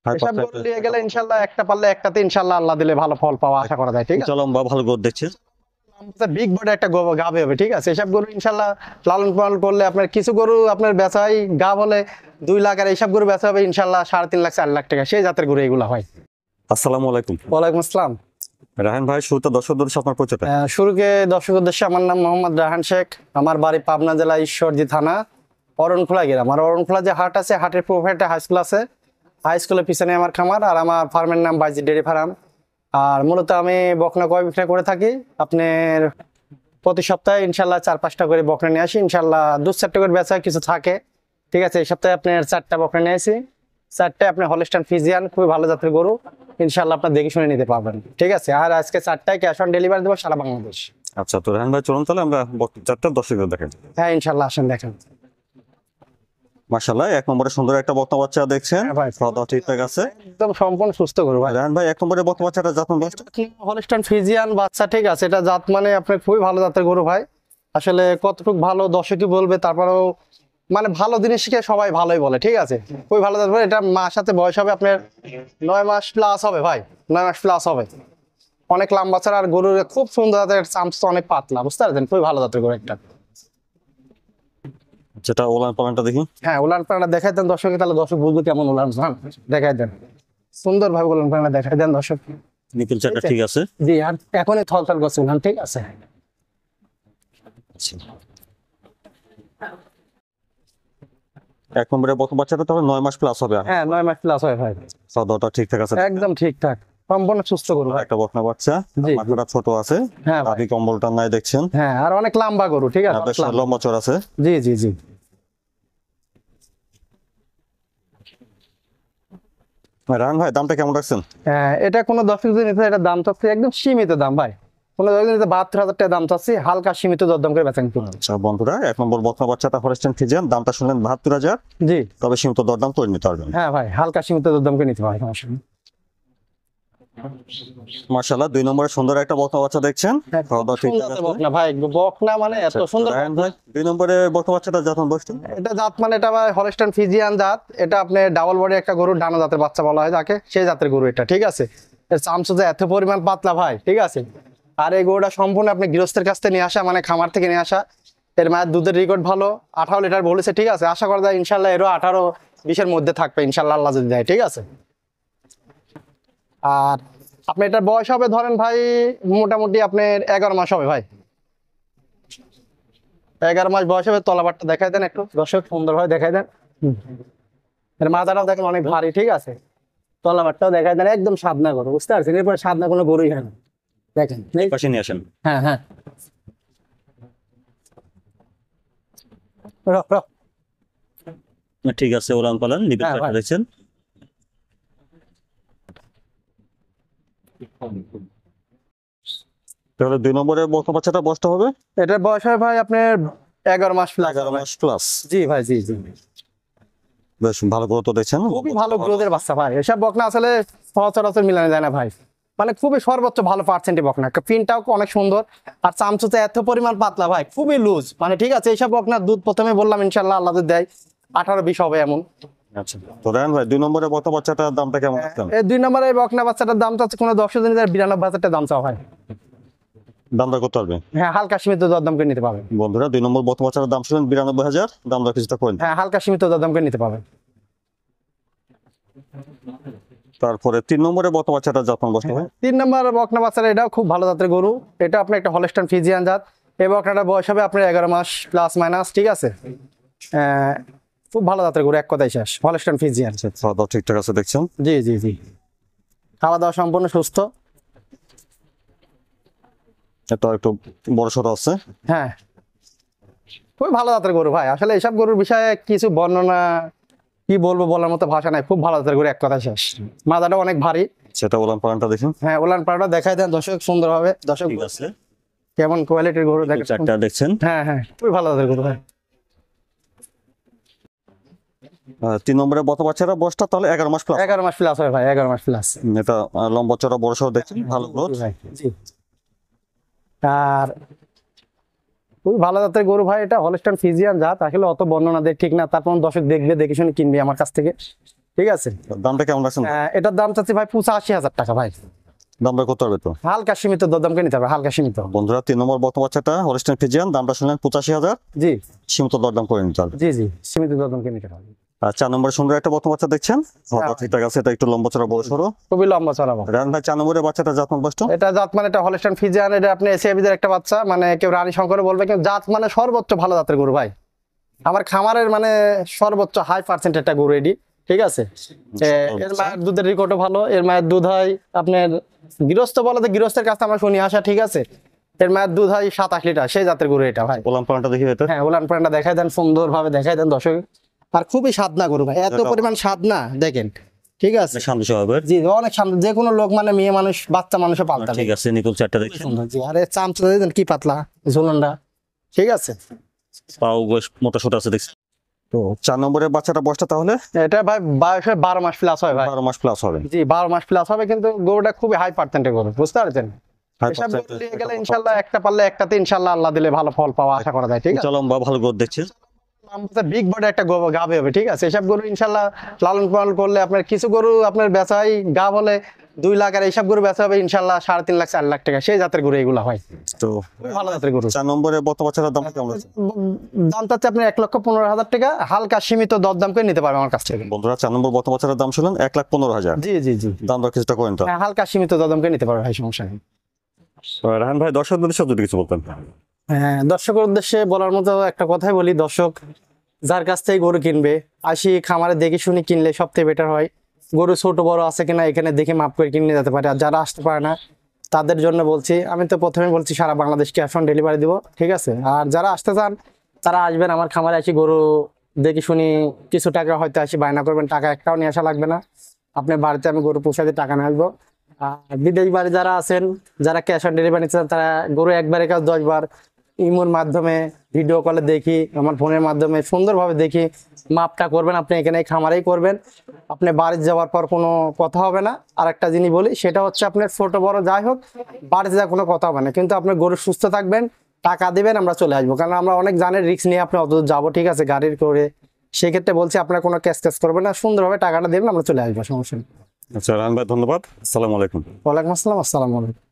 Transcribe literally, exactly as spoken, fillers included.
এসব গরু নিয়ে গেলে ইনশাআল্লাহ একটা পারলে একটাতে ইনশাআল্লাহ আল্লাহ দিলে ভালো ফল পাওয়া আশা করা যায়। ঠিক আছে, লম্বা ভালো গ্রোথ দেখছে। বিগ বড় একটা গাভী হবে। ঠিক আছে, এসব গরু ইনশাআল্লাহ লালন পালন করলে আপনার কিছু গরু আপনার বেচা হয় গাভ হলে দুই লাখ, আর এইসব গরু বেচা হবে ইনশাআল্লাহ সাড়ে তিন লাখ চার লাখ টাকা, সেই জাতের গরু এগুলো হয়। আসসালামু আলাইকুম। ওয়ালাইকুম আসসালাম। রাহান ভাই, শুরুতে দর্শক উদ্দেশ্যে আপনার পরিচয়টা। আহ, শুরুকে দর্শক উদ্দেশ্যে আমার নাম মোহাম্মদ রাহান শেখ। আমার বাড়ি পাবনা জেলা ঈশ্বরদী থানা অরণখোলা গ্রাম। আমার অরণখোলা যে হাট আছে, হাটের প্রোভাইডে হাই স্কুল আছে, হাই স্কুলের পিছনে আমার খামার, আর আমার ফার্মের নাম বাইজি ডেয়ারি ফার্ম। আর মূলত আমি বকনা ক্রয় বিক্রয় করে থাকি। আপনার প্রতি সপ্তাহে ইনশাল্লাহ চার পাঁচটা করে বকনা নিয়ে আসি, ইনশাল্লাহ দু চারটা করে বেচা কিছু থাকে। ঠিক আছে, এই সপ্তাহে আপনার চারটা বকনা নিয়ে আসি, চারটে আপনার হলস্টাইন ফ্রিজিয়ান, খুবই ভালো জাতের গরু, ইনশাল্লাহ আপনার দেখে শুনে নিতে পারবেন। ঠিক আছে, আর আজকে চারটায় ক্যাশ অন ডেলিভারি দেবো সারা বাংলাদেশ। আচ্ছা, তো রাহান ভাই চলুন তাহলে আমরা চারটা দর্শকদের দেখেন। হ্যাঁ ইনশাল্লাহ, আসেন দেখেন। মাশাআল্লাহ, এক নম্বরে সুন্দর একটা বকনা বাচ্চা দেখছেন। হ্যাঁ ভাই, খাওয়া দাওয়া ঠিকঠাক আছে, একদম সম্পূর্ণ সুস্থ গরু ভাই। রাহান ভাই এক নম্বরে বকনা বাচ্চাটা জাত মান বয়সটা? হলস্টাইন ফ্রিজিয়ান বাচ্চা। ঠিক আছে, এটা জাত মানে আপনার খুবই ভালো জাতের গরু ভাই। আসলে কতটুকু ভালো দর্শকই বলবে, তারপরেও মানে ভালো জিনিসকে সবাই ভালোই বলে। ঠিক আছে, খুবই ভালো জাতের। এটা মার সাথে বয়স হবে আপনার নয় মাস প্লাস হবে ভাই, নয় মাস প্লাস হবে। অনেক লম্বা বাচ্চা, আর গরুর খুব সুন্দর জাতের, চামচ তো অনেক পাতলা, বুঝতে পারছেন, খুবই ভালো জাতের গরু একটা। যেটা ওলান পালানটা দেখি। হ্যাঁ, উলান পালানটা দেখাই দেন দর্শককে, তাহলে দর্শক বুঝবে কেমন উলান পালান। দেখাই দেন সুন্দর ভাবে উলান পালানটা দেখাই দেন দর্শক। নিকেল চারটা ঠিক আছে। জি, আর এখনই থল থল করছে উলান। ঠিক আছে, এক নম্বরে বকনা বাচ্চাটা তাহলে নয় মাস প্লাস হবে। হ্যাঁ নয় মাস প্লাস হয় ভাই, খাওয়া দাওয়াটা ঠিকঠাক আছে, একদম ঠিকঠাক, সম্পূর্ণ সুস্থ গরু ভাই। একটা বকনা বাচ্চা, জি। মাথাটা ছোট আছে, হ্যাঁ ভাই। আপনি কম্বলটা নাই দেখছেন। হ্যাঁ, আর অনেক লম্বা গরু। ঠিক আছে, হ্যাঁ, বেশ অনেক লম্বা। লম্বা চড় আছে। জি জি জি। রাহান ভাই দামটা কেমন রাখছেন? হ্যাঁ, এটা কোনো দর্শক যদি নিতে, এটা দাম চাচ্ছি একদম সীমিত দাম ভাই। কোনো দর্শক নিতে বাহাত্তর হাজার টাকা দাম চাচ্ছি, হালকা সীমিত দরদাম করে বেচেন কিনুন। আচ্ছা বন্ধুরা, এক নম্বর বকনা বাচ্চাটা হলস্টাইন ফ্রিজিয়ান, দামটা শুনলেন বাহাত্তর হাজার, জি। তবে সীমিত দরদাম করে নিতে পারবেন। হ্যাঁ ভাই, হালকা সীমিত দরদাম করে নিতে পারবেন। মাশাআল্লাহ, দুই নম্বরে সুন্দর একটা বকনা বাচ্চা দেখছেন। খাওয়া দাওয়া ঠিকঠাক আছে। বকনা ভাই, বকনা মানে এত সুন্দর। রাহান ভাই, দুই নম্বরে বকনা বাচ্চাটা যখন বসতো, এটা জাত মানে এটা ভাই হলস্টাইন ফ্রিজিয়ান জাত। এটা আপনি ডাবল বডি একটা গরু, ডানা জাতের বাচ্চা বলা হয় যাকে, সেই জাতের গরু এটা। ঠিক আছে, এর চামচা যে এত পরিমাণ পাতলা ভাই। ঠিক আছে, আর এই গরুটা সম্পূর্ণ আপনি গৃহস্থের কাছ থেকে নিয়ে আসা, মানে খামার থেকে নিয়ে আসা। এর মায়ের দুধের রেকর্ড ভালো, আঠারো লিটার বলেছে। ঠিক আছে, আশা করা যায় ইনশাল্লাহ এরও আঠারো বিশের মধ্যে থাকবে ইনশাল্লাহ, আল্লাহ যদি দেয়। ঠিক আছে, আর আপনি এটার বয়স হবে ধরেন ভাই মোটামুটি আপনার এগারো মাস হবে ভাই, এগারো মাস বয়স হবে। তলাবারটা দেখাই দেন একটু দর্শক, সুন্দরভাবে দেখাই দেন। হুম। এর মাথাটাও দেখেন অনেক ভারী। ঠিক আছে, তলাবারটাও দেখাই দেন, একদম সাদনা গরু, বুঝতে পারছেন। এরপরে সাদনা কোনো গরুই হয় না, দেখেন। পাশে নিয়ে আসেন। হ্যাঁ হ্যাঁ, রহ, রহ। ঠিক আছে, ওলান পালান নিকেল হ্যাঁ, চারটা ভাই। দেখছেন। তাহলে দুই নম্বরে বকনা বাচ্চাটা বসতে হবে এটার বয়স হয় ভাই আপনার এগারো মাস প্লাস। এগারো মাস প্লাস। জি ভাই, জি জি। বেশ ভালো গ্রোথ দেখছেন, খুবই ভালো গ্রোথের বাচ্চা ভাই। এসব বকনা আসলে সচরাচর মিলানো যায় না ভাই, মানে খুবই সর্বোচ্চ ভালো পার্সেন্টে বকনা। পিনটাও অনেক সুন্দর, আর চামচুতে এত পরিমাণ পাতলা ভাই, খুবই লুজ। মানে ঠিক আছে, এইসব বকনার দুধ প্রথমে বললাম ইনশাল্লাহ আল্লাহ যদি দেয় আঠারো বিশ হবে এমন। আচ্ছা, তো রাহান ভাই দুই নম্বরে বকনা বাচ্চাটার দামটা কেমন রাখছেন? এই দুই নম্বরে এই বকনা বাচ্চাটার দাম চাচ্ছে কোনো দশ দিন বিরানব্বই হাজার টাকা দাম চাওয়া হয়। দামটা করতে পারবে হ্যাঁ, হালকা সীমিত দরদাম করে নিতে পারবেন। বন্ধুরা, দুই নম্বর বকনা বাচ্চাটার দাম শুনলেন বিরানব্বই হাজার, দামটা কিছুটা করেন। হ্যাঁ, হালকা সীমিত দরদাম করে নিতে পারবেন। তারপরে তিন নম্বরে বকনা বাচ্চাটা যত্ন বসতে হবে। তিন নম্বর বকনা বাচ্চাটা, এটাও খুব ভালো জাতের গরু। এটা আপনার একটা হলস্টাইন ফ্রিজিয়ান জাত। এই বকনাটার বয়স হবে আপনার এগারো মাস প্লাস মাইনাস। ঠিক আছে, আহ, খুব ভালো জাতের গরু, এক কথাই শেষ, হলস্টাইন ফ্রিজিয়ান। খাওয়া দাওয়া ঠিকঠাক আছে দেখছেন। জি জি জি, খাওয়া দাওয়া সম্পূর্ণ সুস্থ। এটা একটু বড় সড়ো আছে। হ্যাঁ, খুবই ভালো জাতের গরু ভাই। আসলে এইসব গরুর বিষয়ে কিছু বর্ণনা কি বলবো, বলার মতো ভাষা নাই। খুব ভালো জাতের গরু, এক কথাই শেষ। মাথাটা অনেক ভারী। সেটা ওলান পালানটা দেখুন। হ্যাঁ, ওলান পাড়াটা দেখাই দেন দর্শক সুন্দরভাবে। দর্শক ঠিক আছে, কেমন কোয়ালিটির গরু দেখেন। চারটা দেখছেন। হ্যাঁ হ্যাঁ, খুবই ভালো জাতের গরু ভাই। আহ, তিন নম্বরে বকনা বাচ্চাটা বসটা তাহলে এগারো মাস প্লাস। এগারো মাস প্লাস হয় ভাই, এগারো মাস প্লাস। এটা আহ, লম্বা চড়া বড় সড়ো দেখছেন, ভালো গ্রোথ। ভাই জি। আর খুবই ভালো জাতের গরু ভাই, এটা হলস্টাইন ফ্রিজিয়ান জাত। আসলে অত বর্ণনা দেখ ঠিক না, তারপর দর্শক দেখবে, দেখে শুনে কিনবে আমার কাছ থেকে। ঠিক আছে। দামটা কেমন রাখছেন? আহ, এটার দাম চাচ্ছি ভাই পঁচাশি হাজার টাকা ভাই। দামটা করতে পারবে তো? হালকা সীমিত দরদামকে নিতে হবে, হালকা সীমিত। বন্ধুরা তিন নম্বর বর্তমান বাচ্চাটা হলস্টাইন ফ্রিজিয়ান, দামটা শুনলেন পঁচাশি হাজার, জি সীমিত দরদাম করে নিতে হবে। জি জি সীমিত দরদামকে নিতে হবে। আর চার নম্বরে সুন্দর একটা বর্তমান বাচ্চা দেখছেন, হ্যাঁ। ঠিকঠাক আছে, এটা একটু লম্বা চড়া বড় সড়ো। খুবই লম্বা চড়াবো। রায়হান ভাই চার নম্বরের বাচ্চাটা জাতমান বয়সটা? এটা জাত মানে এটা হলস্টাইন ফ্রিজিয়ান, এটা আপনি এসিআবিদের একটা বাচ্চা, মানে কেউ রানী শঙ্করে বলবে, কেউ জাত মানে সর্বোচ্চ ভালো জাতের গরু ভাই। আমার খামারের মানে সর্বোচ্চ হাই পার্সেন্ট একটা গরু এডি, ঠিক আছে। এ- এর মায়ের দুধের রেকর্ডও ভালো, এর মায়ের দুধ হয় আপনার গৃহস্থ বলতে গৃহস্থের কাছে আমরা শুনি আসা, ঠিক আছে। এর মায়ের দুধ হয় সাতাশ লিটার, সেই জাতের গরু এটা ভাই। ওলান পালানটা দেখি এটা। হ্যাঁ ওলান প্রাণটা দেখাই দেন, সুন্দর ভাবে দেখাই দেন দর্শক। আর খুবই সাদনা গরু ভাই, এত এটা- পরিমাণ সাদনা দেখেন, ঠিক আছে। শান্ত স্বভাবের। জি অনেক সামনে, যে কোনো লোক মানে মেয়ে মানুষ বাচ্চা মানুষও পালতে ঠিক আছে, নিকুল চারটা দেখছেন, সুন্দর। জি আরে চামচা দেন কি পাতলা ঝুলনটা, ঠিক আছে। পাও বেশ মোটা সোটা আছে দেখছি। তো চার নম্বরের বাচ্চাটা বয়সটা তাহলে এটা ভাই বয়সে বারো মাস প্লাস হয় ভাই। বারো মাস প্লাস হবে। জি বারো মাস প্লাস হবে, কিন্তু গরুটা খুবই হাই পার্সেন্টের গরু, বুঝতে পারছেন। High এসব percent- গরু নিয়ে গেলে ইনশাল্লাহ একটা পারলে একটাতে ইনশাল্লাহ আল্লাহ দিলে ভালো ফল পাওয়া আশা করা যায়, ঠিক আছে। লম্বা ভালো গ্রোথ দেখছেন। বিগ বডি একটা গো- গাভী হবে, ঠিক আছে। এসব গরু ইনশাল্লাহ লালন পালন করলে আপনার কিছু গরু আপনার বেচা হয় গাভ হলে দুই লাখ, আর এইসব গরু বেচা হবে ইনশাল্লাহ সাড়ে তিন লাখ চার লাখ টাকা, সেই জাতের গরু এগুলো হয়, তো খুবই ভালো জাতের গরু। চার নম্বরের বর্তমান বাচ্চাটার দাম কেমন আছে? দাম চাচ্ছে আপনি এক লক্ষ পনেরো হাজার টাকা, হালকা সীমিত দরদাম করে নিতে পারবে আমার কাছ থেকে। বন্ধুরা চার নম্বর বর্তমান বাচ্চাটার দাম শুনলেন এক লাখ পনেরো হাজার, জি জি জি দাম দর কিছুটা করেন তো। হ্যাঁ, হালকা সীমিত দরদাম করে নিতে পারবে ভাই, সমস্যা নেই। রাহান ভাই দর্শকদের উদ্দেশ্যে যদি কিছু বলতেন। হ্যাঁ দর্শকের উদ্দেশ্যে বলার মতো একটা কথাই বলি, দর্শক যার কাছ থেকে গরু কিনবে আসি খামারে দেখে শুনে কিনলে সব থেকে বেটার হয়। গরু ছোট বড় আছে কিনা এখানে দেখে মাপ করে কিনে যেতে পারে। আর যারা আসতে পারে না তাদের জন্য বলছি, আমি তো প্রথমে বলছি সারা বাংলাদেশ ক্যাশ অন ডেলিভারি দিব, ঠিক আছে। আর যারা আসতে চান তারা আসবেন আমার খামারে, আসি গরু দেখে শুনি কিছু টাকা হয়তো আসি বায়না করবেন, টাকা একটাও নিয়ে আসা লাগবে না, আপনার বাড়িতে আমি গরু পৌঁছে দিয়ে টাকা নিয়ে আসবো। আর বিদেশ বাড়ি যারা আছেন, যারা ক্যাশ অন ডেলিভারি নিতে চান, তারা গরু একবারের কাজ দশ বার ইমোর মাধ্যমে ভিডিও কলে দেখি, আমার ফোনের মাধ্যমে সুন্দরভাবে দেখি মাপটা করবেন, আপনি এখানে খামারেই করবেন, আপনি বাড়িতে যাওয়ার পর কোনো কথা হবে না। আর একটা জিনিস বলি, সেটা হচ্ছে আপনার ছোট বড় যাই হোক বাড়িতে যাওয়ার কোনো কথা হবে না, কিন্তু আপনার গরু সুস্থ থাকবেন, টাকা দিবেন, আমরা চলে আসবো। কারণ আমরা অনেক জানের রিস্ক নিয়ে আপনি অত দূর যাবো, ঠিক আছে, গাড়ির করে। সেক্ষেত্রে বলছি আপনার কোনো ক্যাশ ক্যাশ করবেন না, সুন্দরভাবে টাকাটা দেবেন, আমরা চলে আসবো, সমস্যা নেই। আচ্ছা রাহান ভাই ধন্যবাদ, আসসালামু আলাইকুম। ওয়ালাইকুম আসসালাম, আসসালামু আলাইকুম।